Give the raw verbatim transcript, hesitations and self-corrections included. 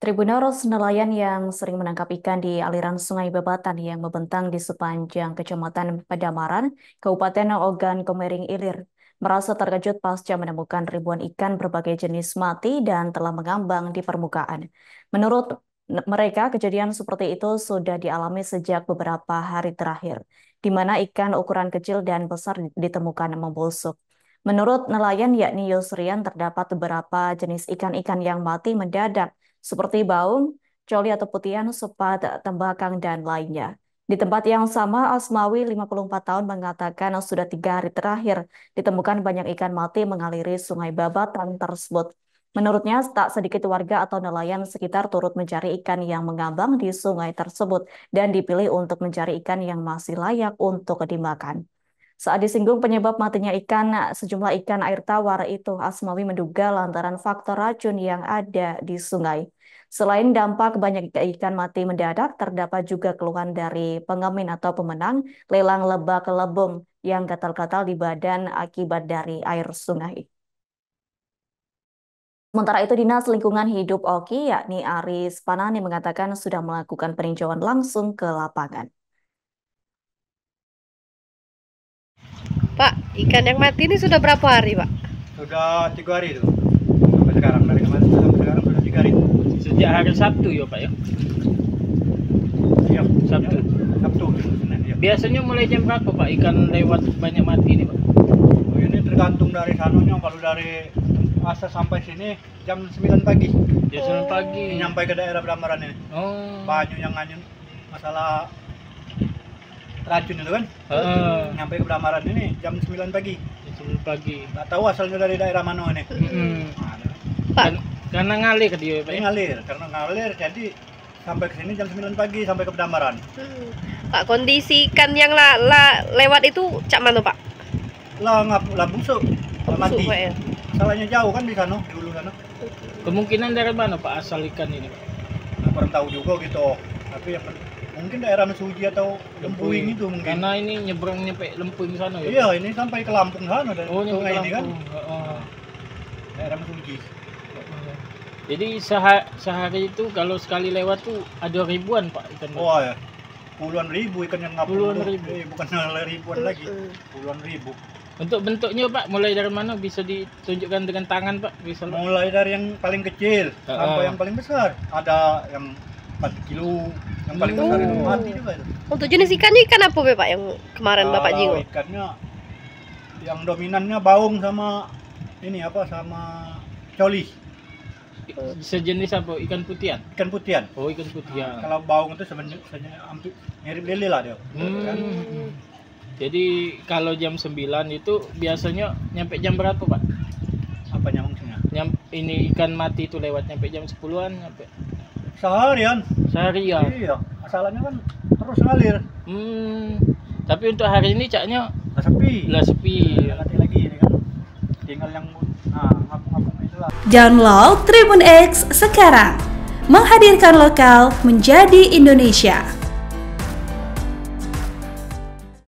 Tribuners nelayan yang sering menangkap ikan di aliran Sungai Babatan yang membentang di sepanjang Kecamatan Padamaran, Kabupaten Ogan Komering Ilir, merasa terkejut pasca menemukan ribuan ikan berbagai jenis mati dan telah mengambang di permukaan. Menurut mereka, kejadian seperti itu sudah dialami sejak beberapa hari terakhir, di mana ikan ukuran kecil dan besar ditemukan membusuk. Menurut nelayan yakni Yusrian, terdapat beberapa jenis ikan-ikan yang mati mendadak seperti baung, coli atau putihan, sepat, tembakang, dan lainnya. Di tempat yang sama, Asmawi, lima puluh empat tahun, mengatakan sudah tiga hari terakhir ditemukan banyak ikan mati mengaliri Sungai Babatan tersebut. Menurutnya, tak sedikit warga atau nelayan sekitar turut mencari ikan yang mengambang di sungai tersebut dan dipilih untuk mencari ikan yang masih layak untuk dimakan. Saat disinggung penyebab matinya ikan, sejumlah ikan air tawar itu, Asmawi menduga lantaran faktor racun yang ada di sungai. Selain dampak banyak ikan mati mendadak, terdapat juga keluhan dari pengemin atau pemenang lelang lebak lebung yang gatal-gatal di badan akibat dari air sungai. Sementara itu, Dinas Lingkungan Hidup Oki, yakni Aris Panani, mengatakan sudah melakukan peninjauan langsung ke lapangan. Pak, ikan yang mati ini sudah berapa hari, Pak? Sudah tiga hari itu. Sampai sekarang, dari kemarin sampai sekarang sudah tiga hari. Sejak hari Sabtu ya Pak ya? Iya, Sabtu. Sabtu. Senin, ya. Biasanya mulai jam berapa Pak ikan lewat banyak mati ini Pak? Oh, ini tergantung dari sanonya. Kalau dari Asa sampai sini jam sembilan pagi. Jam sembilan pagi. Ini nyampai ke daerah Bedamaran ini. Oh. Banyak yang nganyun masalah racun itu kan. Uh, Nyampai ke Bedamaran ini jam sembilan pagi. jam sembilan pagi. Nggak tahu asalnya dari daerah mana ini. Mm-hmm. Nah, Pak, Kan, karena ngalir ke dia Pak ini ya? ngalir, karena ngalir jadi sampai ke sini jam sembilan pagi sampai ke Bedamaran. hmm, Pak, kondisi ikan yang la, la, lewat itu cak mana, Pak? Lah ngap lah busuk. Lah mati. Busuk, Pak, ya? Salahnya jauh kan di sana, dulu sana. Kemungkinan dari mana Pak asal ikan ini Pak? Nggak pernah tahu juga gitu. Tapi yang mungkin daerah Mesuji atau Lempuing itu mungkin. Karena ini nyebrang nyampe Lempuing sana ya? Iya, ini sampai ke Lampung sana dan Oh, nyampe sungai ini kan. Lampung. Oh, oh. Daerah Mesuji. Jadi seha sehari itu kalau sekali lewat tuh ada ribuan Pak ikan mati. Wah ya. Puluhan ribu ikan yang ngapung. Puluhan tuh. ribu. Eh, bukan ribuan lagi. Hmm. Puluhan ribu. Untuk bentuknya Pak, mulai dari mana bisa ditunjukkan dengan tangan Pak? Bisa Pak? Mulai dari yang paling kecil Uh, sampai uh. yang paling besar. Ada yang empat kilo, yang paling besar itu Oh. mati juga itu. Untuk jenis ikannya ikan apa, Pak, yang kemarin Bapak Kalau jinggo? ikannya yang dominannya baung sama ini apa sama coli, Sejenis apa? Ikan putihan? ikan putihan. Oh, ikan putihan. Kalau baung itu sebenarnya hampir mirip lele lah dia. Kan? Hmm. Jadi kalau jam sembilan itu biasanya nyampe jam berapa Pak? Apanya maksudnya? Nyam, ini ikan mati itu lewat nyampe jam sepuluhan nyampe Seharian. seharian. Iya, asalnya kan terus ngalir. Hmm. Tapi untuk hari ini caknya Nah, sepi. lah sepi. Nanti lagi ini kan tinggal yang nah ngapung-ngapung itulah. Download Tribun X sekarang, menghadirkan lokal menjadi Indonesia.